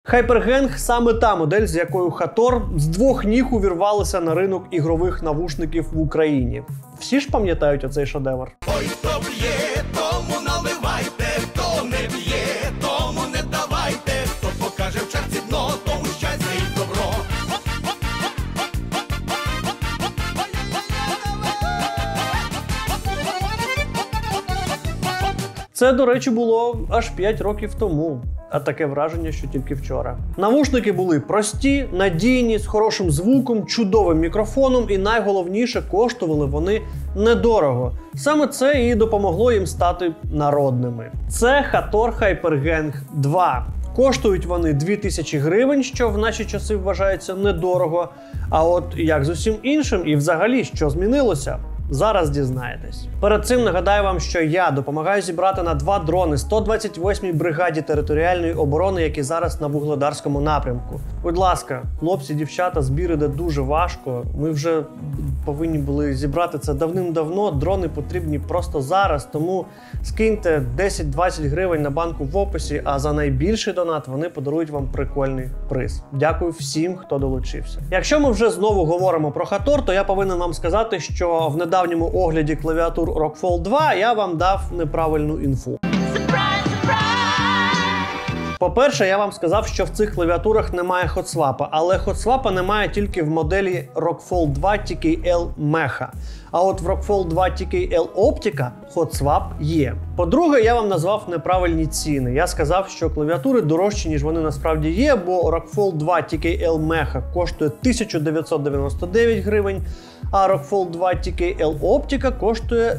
HyperGang – саме та модель, з якою Хатор з двох ніг увірвалися на ринок ігрових навушників в Україні. Всі ж пам'ятають оцей шедевр? Ой, хто б'є, тому наливайте, хто не б'є, тому не давайте, хто покаже в черзі дно, тому щастя і добро. Це, до речі, було аж 5 років тому. А таке враження, що тільки вчора. Навушники були прості, надійні, з хорошим звуком, чудовим мікрофоном і найголовніше, коштували вони недорого. Саме це і допомогло їм стати народними. Це Хатор HyperGang 2. Коштують вони 2000 гривень, що в наші часи вважається недорого. А от як з усім іншим і взагалі, що змінилося? Зараз дізнаєтесь. Перед цим нагадаю вам, що я допомагаю зібрати на 2 дрони 128-й бригаді територіальної оборони, які зараз на Вугледарському напрямку. Будь ласка, хлопці, дівчата, збір іде дуже важко. Ми вже повинні були зібрати це давним-давно. Дрони потрібні просто зараз, тому скиньте 10-20 гривень на банку в описі, а за найбільший донат вони подарують вам прикольний приз. Дякую всім, хто долучився. Якщо ми вже знову говоримо про Хатор, то я повинен вам сказати, що в недавньому огляді клавіатур Rockfall 2 я вам дав неправильну інфу. По-перше, я вам сказав, що в цих клавіатурах немає хотсвапа, але хотсвапа немає тільки в моделі Rockfall 2 TKL Mecha. А от в Rockfall 2 TKL Optica хотсвап є. По-друге, я вам назвав неправильні ціни. Я сказав, що клавіатури дорожчі, ніж вони насправді є, бо Rockfall 2 TKL Mecha коштує 1999 гривень, а Rockfall 2 TKL Optica коштує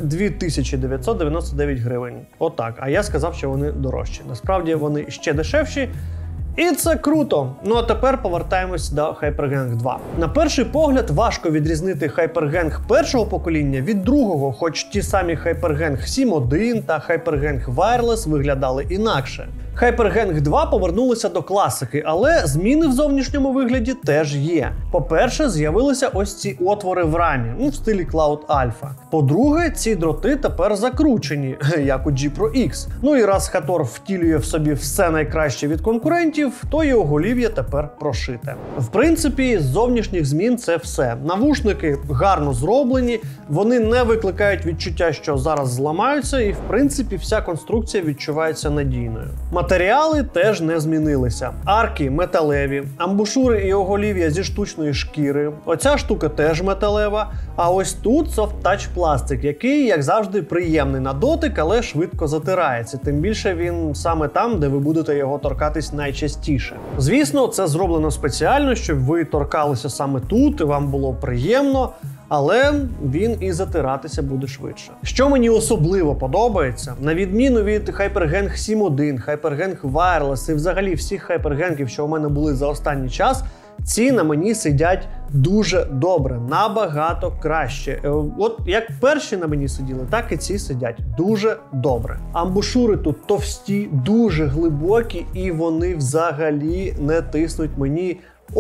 2999 гривень. Отак. А я сказав, що вони дорожчі. Насправді вони ще дешевші. І це круто! Ну а тепер повертаємось до HyperGang 2. На перший погляд важко відрізнити HyperGang першого покоління від другого, хоч ті самі HyperGang 7.1 та HyperGang Wireless виглядали інакше. HyperGang 2 повернулися до класики, але зміни в зовнішньому вигляді теж є. По-перше, з'явилися ось ці отвори в рамі, в стилі Cloud Alpha. По-друге, ці дроти тепер закручені, як у G Pro X. Ну і раз Хатор втілює в собі все найкраще від конкурентів, то і оголів'я тепер прошите. В принципі, з зовнішніх змін це все. Навушники гарно зроблені, вони не викликають відчуття, що зараз зламаються, і в принципі вся конструкція відчувається надійною. Матеріали теж не змінилися. Арки металеві, амбушури і оголів'я зі штучної шкіри. Оця штука теж металева. А ось тут софт-тач пластик, який, як завжди, приємний на дотик, але швидко затирається. Тим більше він саме там, де ви будете його торкатись найчастіше. Звісно, це зроблено спеціально, щоб ви торкалися саме тут і вам було приємно. Але він і затиратися буде швидше. Що мені особливо подобається, на відміну від HyperGang 7.1, HyperGang Wireless і взагалі всіх HyperGangів, що у мене були за останній час, ці на мені сидять дуже добре, набагато краще. От як перші на мені сиділи, так і ці сидять дуже добре. Амбушури тут товсті, дуже глибокі і вони взагалі не тиснуть мені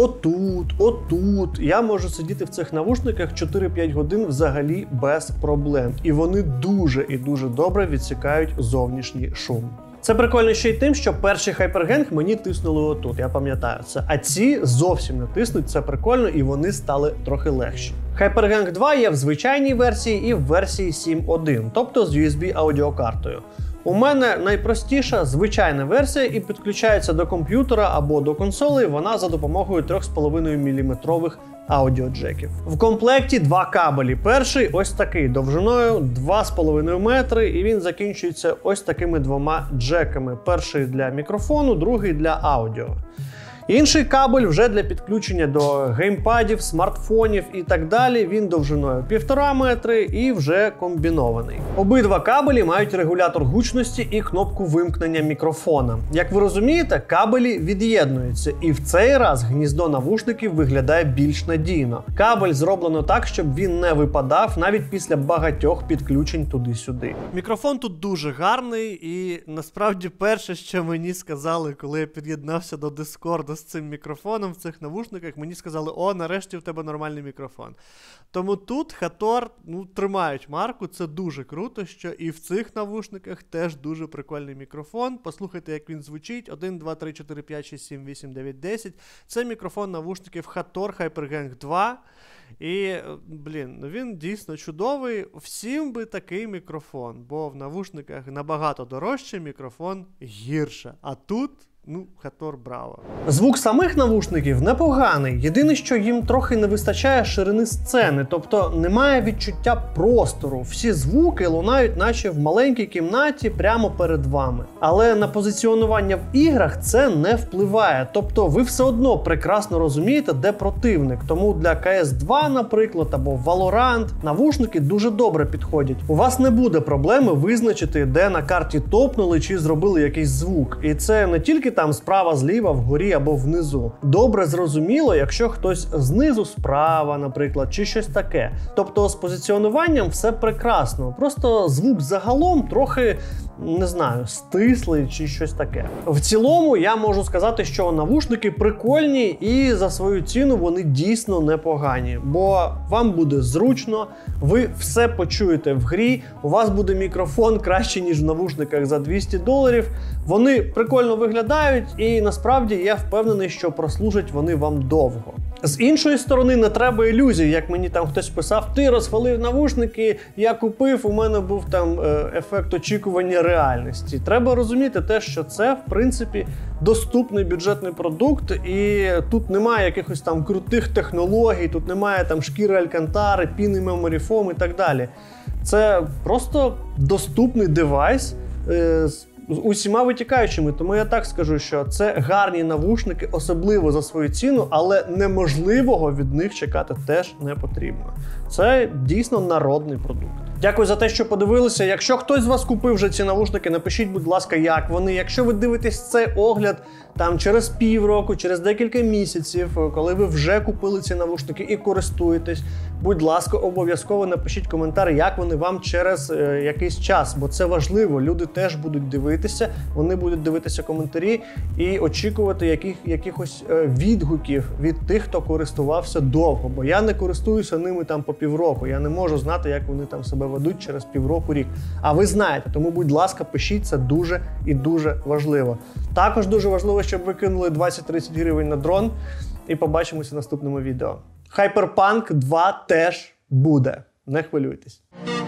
отут. Я можу сидіти в цих навушниках 4-5 годин взагалі без проблем. І вони дуже і дуже добре відсікають зовнішній шум. Це прикольно ще й тим, що перші HyperGang мені тиснули отут, я пам'ятаю це. А ці зовсім не тиснуть, це прикольно, і вони стали трохи легші. HyperGang 2 є в звичайній версії і в версії 7.1, тобто з USB аудіокартою. У мене найпростіша звичайна версія і підключається до комп'ютера або до консолей вона за допомогою 3,5 мм аудіоджеків. В комплекті 2 кабелі. Перший ось такий, довжиною 2,5 метри, і він закінчується ось такими 2 джеками. Перший для мікрофону, другий для аудіо. Інший кабель вже для підключення до геймпадів, смартфонів і так далі. Він довжиною 1,5 метри і вже комбінований. Обидва кабелі мають регулятор гучності і кнопку вимкнення мікрофона. Як ви розумієте, кабелі від'єднуються, і в цей раз гніздо навушників виглядає більш надійно. Кабель зроблено так, щоб він не випадав навіть після багатьох підключень туди-сюди. Мікрофон тут дуже гарний, і насправді перше, що мені сказали, коли я під'єднався до Discord з цим мікрофоном в цих навушниках, мені сказали, о, нарешті в тебе нормальний мікрофон. Тому тут Hathor, тримають марку, це дуже круто, що і в цих навушниках теж дуже прикольний мікрофон. Послухайте, як він звучить. 1, 2, 3, 4, 5, 6, 7, 8, 9, 10. Це мікрофон навушників Hathor HyperGang 2. І, він дійсно чудовий. Всім би такий мікрофон, бо в навушниках набагато дорожче, мікрофон гірше. А тут, Hathor браво. Звук самих навушників непоганий. Єдине, що їм трохи не вистачає ширини сцени, тобто немає відчуття простору. Всі звуки лунають наче в маленькій кімнаті прямо перед вами. Але на позиціонування в іграх це не впливає. Тобто ви все одно прекрасно розумієте, де противник. Тому для CS2, наприклад, або Valorant навушники дуже добре підходять. У вас не буде проблеми визначити, де на карті топнули чи зробили якийсь звук. І це не тільки там справа, зліва, вгорі або внизу. Добре зрозуміло, якщо хтось знизу справа, наприклад, чи щось таке. Тобто з позиціонуванням все прекрасно. Просто звук загалом трохи, стислий чи щось таке. В цілому я можу сказати, що навушники прикольні і за свою ціну вони дійсно непогані. Бо вам буде зручно, ви все почуєте в грі, у вас буде мікрофон краще, ніж в навушниках за $200. Вони прикольно виглядають і насправді я впевнений, що прослужать вони вам довго. З іншої сторони, не треба ілюзій, як мені там хтось писав, ти розхвалив навушники, я купив, у мене був там ефект очікування реальності. Треба розуміти те, що це, в принципі, доступний бюджетний продукт, і тут немає якихось там крутих технологій, тут немає там шкіри алькантари, піни memory foam і так далі. Це просто доступний девайс з усіма витікаючими, тому я так скажу, що це гарні навушники, особливо за свою ціну, але неможливого від них чекати теж не потрібно. Це дійсно народний продукт. Дякую за те, що подивилися. Якщо хтось з вас купив вже ці навушники, напишіть, будь ласка, як вони. Якщо ви дивитесь цей огляд там через півроку, через декілька місяців, коли ви вже купили ці навушники і користуєтесь, будь ласка, обов'язково напишіть коментар, як вони вам через якийсь час, бо це важливо. Люди теж будуть дивитися, вони будуть дивитися коментарі і очікувати якихось відгуків від тих, хто користувався довго, бо я не користуюся ними там по півроку, я не можу знати, як вони там себе ведуть через півроку-рік. А ви знаєте, тому, будь ласка, пишіть, це дуже і дуже важливо. Також дуже важливо, щоб ви кинули 20-30 гривень на дрон, і побачимося в наступному відео. Hyperpunk 2 теж буде, не хвилюйтесь.